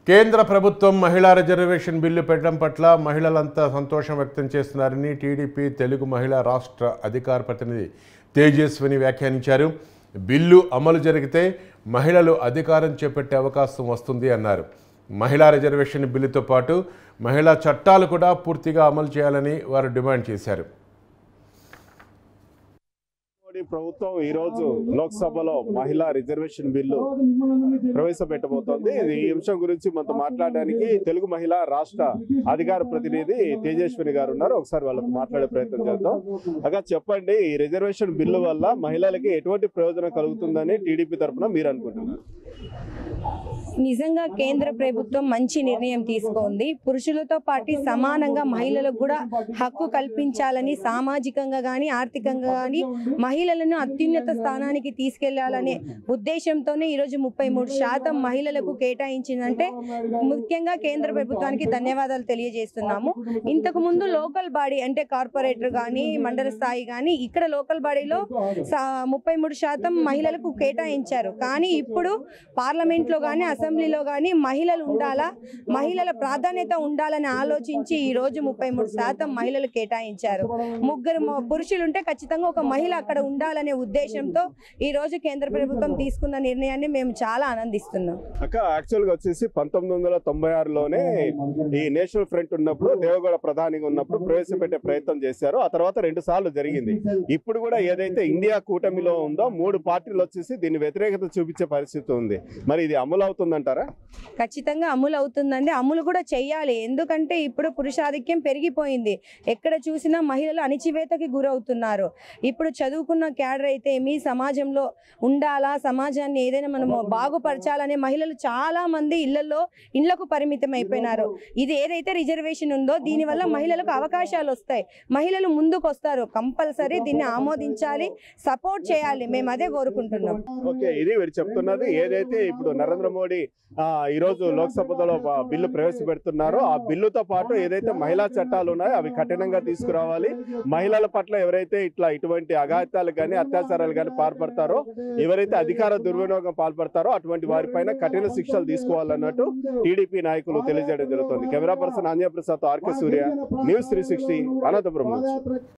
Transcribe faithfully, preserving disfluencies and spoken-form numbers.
కేంద్ర ప్రభుత్వం మహిళా రిజర్వేషన్ బిల్లు పెట్టడం పట్ల మహిళలంతా సంతోషం వ్యక్తం చేస్తున్నారని టీడీపీ తెలుగు మహిళా రాష్ట్ర అధికార ప్రతినిధి తేజస్విని వ్యాఖ్యానించారు. బిల్లు అమలు జరిగితే మహిళలు అధికారం చేపట్టే అవకాశం వస్తుంది అన్నారు. మహిళా రిజర్వేషన్ బిల్లుతో పాటు మహిళా చట్టాలు కూడా పూర్తిగా అమలు చేయాలని వారు డిమాండ్ చేశారు. ప్రభుత్వం ఈ రోజు లోక్సభలో మహిళా రిజర్వేషన్ బిల్లు ప్రవేశపెట్టబోతోంది. ఈ అంశం గురించి మనతో మాట్లాడడానికి తెలుగు మహిళా రాష్ట్ర అధికార ప్రతినిధి తేజస్విని గారు ఉన్నారు. ఒకసారి వాళ్ళతో మాట్లాడే ప్రయత్నం చేద్దాం. అగా చెప్పండి, ఈ రిజర్వేషన్ బిల్లు వల్ల మహిళలకి ఎటువంటి ప్రయోజనం కలుగుతుందని టీడీపీ తరఫున మీరు అనుకుంటున్నారు? నిజంగా కేంద్ర ప్రభుత్వం మంచి నిర్ణయం తీసుకుంది. పురుషులతో పాటు సమానంగా మహిళలకు కూడా హక్కు కల్పించాలని, సామాజికంగా కానీ ఆర్థికంగా కానీ మహిళలను అత్యున్నత స్థానానికి తీసుకెళ్లాలనే ఉద్దేశంతోనే ఈరోజు ముప్పై మూడు శాతం మహిళలకు కేటాయించిందంటే ముఖ్యంగా కేంద్ర ప్రభుత్వానికి ధన్యవాదాలు తెలియజేస్తున్నాము. ఇంతకు ముందు లోకల్ బాడీ అంటే కార్పొరేటర్ కానీ మండల స్థాయి కానీ ఇక్కడ లోకల్ బాడీలో ముప్పై మూడు శాతం మహిళలకు కేటాయించారు. కానీ ఇప్పుడు పార్లమెంట్లో కానీ అసెంబ్లీలో కానీ మహిళలు ఉండాలా, మహిళల ప్రాధాన్యత ఉండాలని ఆలోచించి ఈ రోజు ముప్పై మూడు శాతం మహిళలు కేటాయించారు. ముగ్గురు పురుషులు ఉంటే ఖచ్చితంగా ఒక మహిళ అక్కడ ఉండాలనే ఉద్దేశంతో ఈ రోజు కేంద్ర ప్రభుత్వం తీసుకున్న నిర్ణయాన్ని మేము చాలా ఆనందిస్తున్నాం. అక్క, యాక్చువల్ గా వచ్చేసి పంతొమ్మిది వందల తొంభై ఆరులోనే ఈ నేషనల్ ఫ్రంట్ ఉన్నప్పుడు దేవగౌడ ప్రధానిగా ఉన్నప్పుడు ప్రవేశపెట్టే ప్రయత్నం చేశారు. ఆ తర్వాత రెండు సార్లు జరిగింది. ఇప్పుడు కూడా ఏదైతే ఇండియా కూటమిలో ఉందో మూడు పార్టీలు వచ్చేసి దీన్ని వ్యతిరేకత చూపించే పరిస్థితి ఉంది. మరి ఇది అమలు అవుతుందంటారా? ఖచ్చితంగా అమలు అవుతుందండి. అమలు కూడా చెయ్యాలి. ఎందుకంటే ఇప్పుడు పురుషాధిక్యం పెరిగిపోయింది. ఎక్కడ చూసినా మహిళలు అణిచివేతకి గురవుతున్నారు. ఇప్పుడు చదువుకున్న క్యాడర్ అయితే మీ సమాజంలో ఉండాలా, సమాజాన్ని ఏదైనా మనము బాగుపరచాలనే మహిళలు చాలా మంది ఇళ్లలో ఇళ్లకు పరిమితం అయిపోయినారు. ఇది ఏదైతే రిజర్వేషన్ ఉందో దీనివల్ల మహిళలకు అవకాశాలు వస్తాయి. మహిళలు ముందుకు వస్తారు. కంపల్సరీ దీన్ని ఆమోదించాలి, సపోర్ట్ చేయాలి. మేము అదే కోరుకుంటున్నాం. ఓకే, ఇది మీరు చెప్తున్నది ఏదైతే ఇప్పుడు నరేంద్ర మోడీ ఆ ఈ రోజు లోక్సభలో బిల్లు ప్రవేశపెడుతున్నారో ఆ బిల్లుతో పాటు ఏదైతే మహిళా చట్టాలు ఉన్నాయో అవి కఠినంగా తీసుకురావాలి. మహిళల పట్ల ఎవరైతే ఇట్లా ఇటువంటి అఘాయిత్యాలు కానీ అత్యాచారాలు కానీ పాల్పడతారో, ఎవరైతే అధికార దుర్వినియోగం పాల్పడతారో అటువంటి వారిపైన కఠిన శిక్షలు తీసుకోవాలన్నట్టు టీడీపీ నాయకులు తెలియజేయడం జరుగుతుంది. Camera person Anjaneya Prasad, RK Surya, news three sixty, Anantapuram నుంచి.